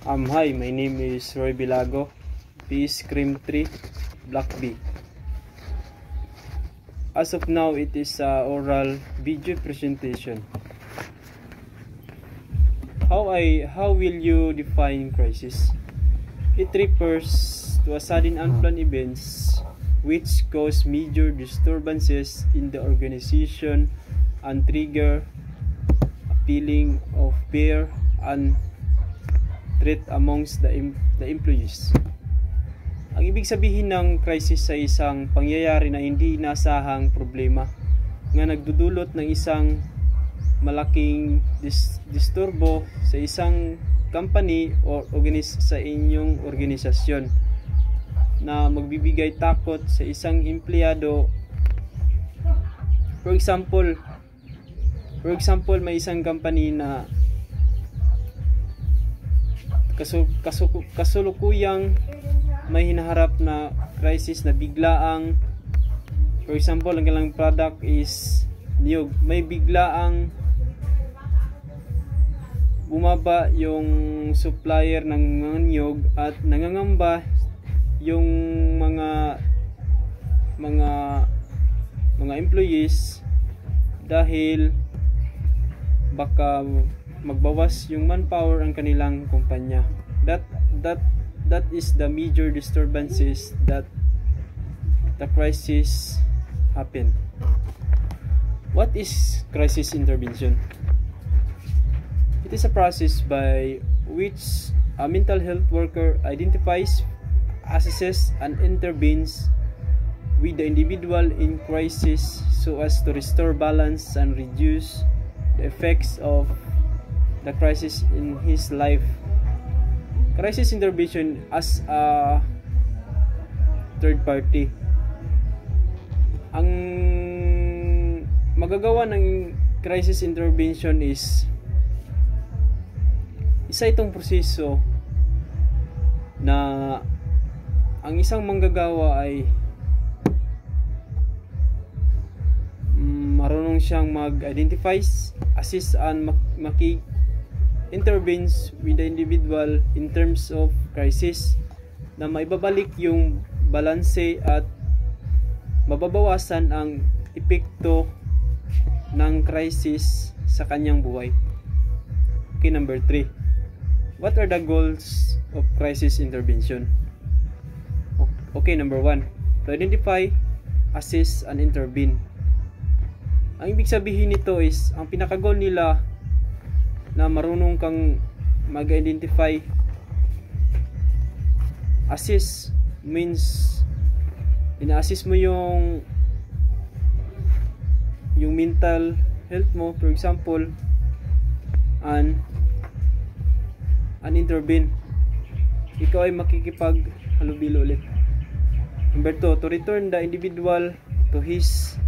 Hi, my name is Roy Bilago, Peace Cream 3, Black B. As of now, it is oral video presentation. How will you define crisis? It refers to a sudden unplanned events which cause major disturbances in the organization and trigger a feeling of fear and threat amongst the employees. Ang ibig sabihin ng crisis sa isang pangyayari na hindi inasahang problema nga nagdudulot ng isang malaking disturbo sa isang company o sa inyong organisasyon na magbibigay takot sa isang empleyado. For example, may isang company na kasulukuyang may hinaharap na crisis na biglaang, for example, ang kailang product is niyog, may biglaang bumaba yung supplier ng mga niyog at nangangamba yung mga employees dahil baka magbawas yung manpower ang kanilang kumpanya. That is the major disturbances that the crisis happen. What is crisis intervention? It is a process by which a mental health worker identifies, assesses, and intervenes with the individual in crisis so as to restore balance and reduce the effects of the crisis in his life. Crisis intervention as a third party. Ang magagawa ng crisis intervention is isa itong proseso na ang isang manggagawa ay marunong siyang mag-identify, assist, and intervenes with the individual in terms of crisis na maibabalik yung balanse at mababawasan ang epekto ng crisis sa kanyang buhay. Okay, number 3. What are the goals of crisis intervention? Okay, number 1. To identify, assist, and intervene. Ang ibig sabihin nito is, ang pinaka-goal nila na marunong kang mag-identify. Assist means ina-assist mo yung mental health mo, for example, and intervene. Ikaw ay makikipag-halubilo ulit. Number 2, to return the individual to his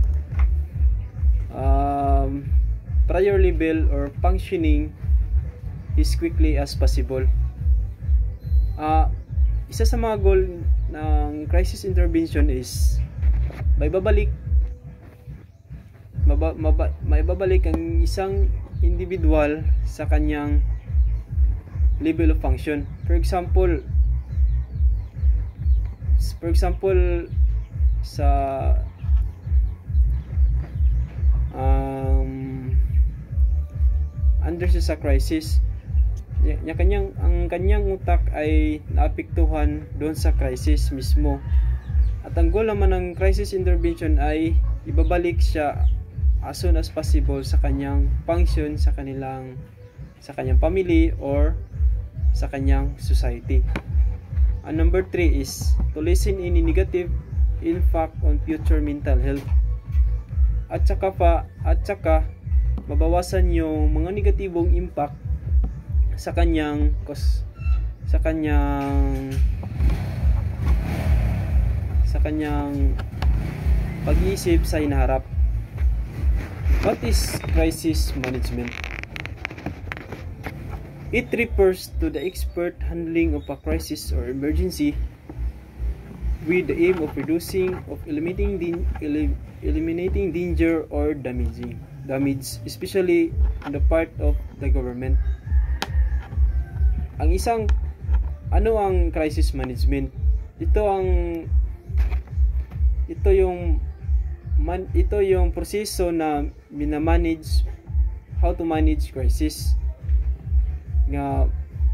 prior level or functioning as quickly as possible. Isa sa mga goal ng crisis intervention is maibabalik ang isang individual sa kanyang level of function. For example sa under sa crisis, ang kanyang utak ay naapektuhan doon sa crisis mismo. At ang goal naman ng crisis intervention ay ibabalik siya as soon as possible sa kanyang function, sa kanyang family or sa kanyang society. And number 3 is to lessen any negative impact on future mental health. At saka mabawasan yung mga negatibong impact sa kanyang pag-iisip sa hinaharap. What is crisis management? It refers to the expert handling of a crisis or emergency with the aim of eliminating danger or damage, especially on the part of the government. Ang isang ano ang crisis management? Ito yung proseso na minamanage, how to manage crisis nga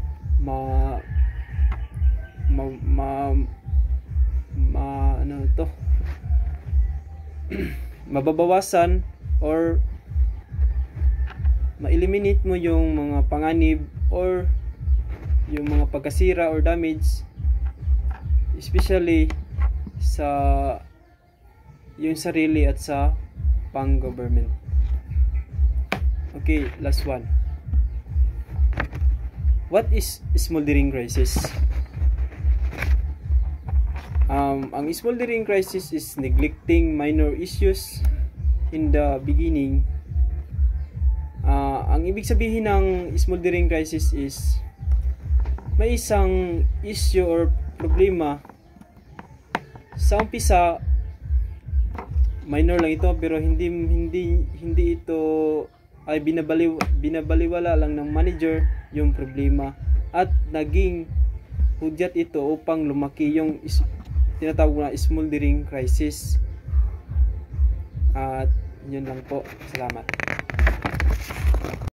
mababawasan or ma-eliminate mo yung mga panganib or yung mga pagkasira or damage, especially sa yung sarili at sa pang-government. Okay, last one. What is smoldering crisis? Ang smoldering crisis is neglecting minor issues in the beginning. Ang ibig sabihin ng smoldering crisis is may isang issue or problema sa umpisa, minor lang ito, pero hindi ito ay binabaliwala lang ng manager yung problema at naging hudyat ito upang lumaki yung tinatawag na smoldering crisis. At yun lang po. Salamat.